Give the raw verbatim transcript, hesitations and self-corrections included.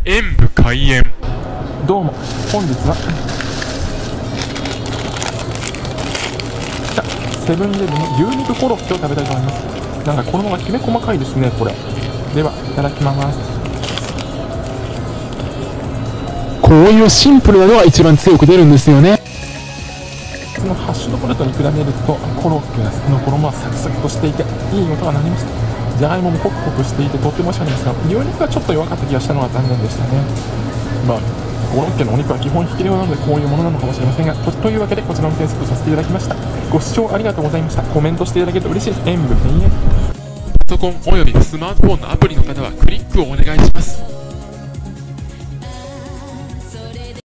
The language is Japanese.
演武開演。 どうも、本日はセブンイレブンの牛肉コロッケを食べたいと思います。なんか衣がきめ細かいですね、これ。では、いただきます。 こういうシンプルなのが一番強く出るんですよね。 そのハッシュドポテトに比べると、コロッケがの衣はサクサクとしていて、いい音が鳴りました。じゃがいももホクホクしていてとっても美味しかったですが、牛肉がちょっと弱かった気がしたのは残念でしたね。まあコロッケのお肉は基本引き量なのでこういうものなのかもしれませんが、と, というわけでこちらの点数とさせていただきました。ご視聴ありがとうございました。コメントしていただけると嬉しいです。演武閉園。 パソコンおよびスマートフォンのアプリの方はクリックをお願いします。